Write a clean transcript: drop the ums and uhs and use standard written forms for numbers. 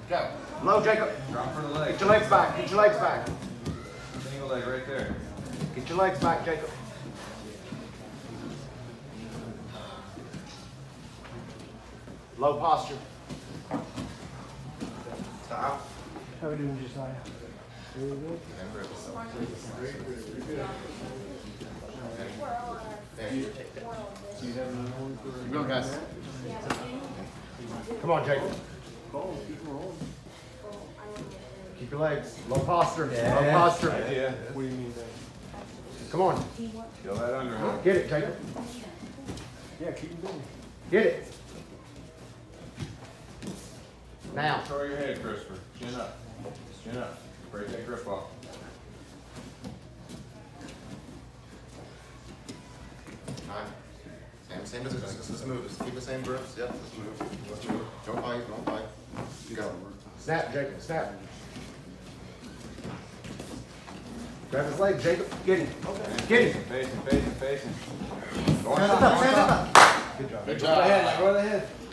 Go. Low, Jacob. Drop for the leg. Get your legs back. Get your legs back. Single leg right there. Get your legs back, Jacob. Low posture. Stop. How we doing, Josiah? Very good. Keep going, guys. Come on, Jacob. Keep your legs. Low posture. Low posture. Idea. What do you mean, Come on. Feel that underhook. Get it, Jacob. Yeah, keep him going. Get it. Now. Control your head, Christopher. Chin up. Chin up. Break that grip off. Same position. Just move. Just keep the same grips. Yep. Just move. Just move. Don't fight. Don't fight. You go. Snap, Jacob. Snap. Grab his leg, Jacob. Get him. Get him. Facing, facing, facing. Stand up. Stand up. Good job. Go ahead. Go ahead.